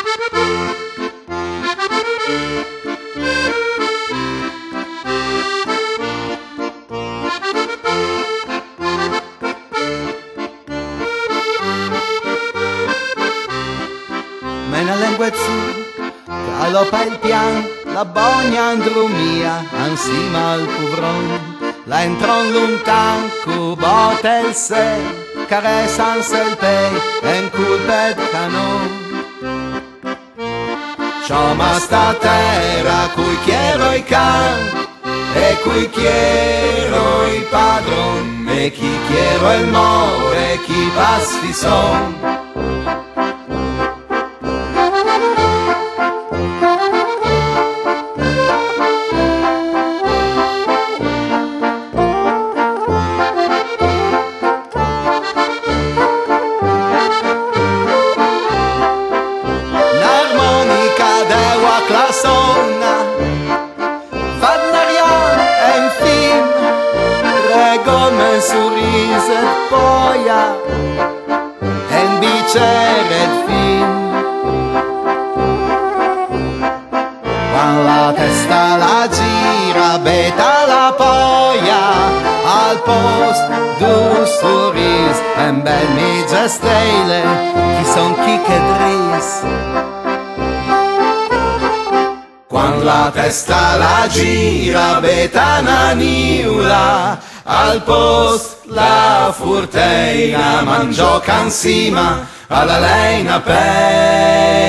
Me ne lengua su, galopa il pian, la bogna andrumia, ansima al puvron. La entron luntan, cu botel se, caresan sel pei, en culpet canon. Cioma sta terra, cui quiero i can, e cui quiero i padron, e chi quiero el more, e chi pasti son. La sonna, Vadnarian en fin, rego men surrise poia, en biceret fin. Quan la testa la gira, beta la poia, al post du suris, en bel mitja stele, chi son chi che dris. Quando la testa la gira, betana niula, al post la furteina, mangiò cansima alla leina per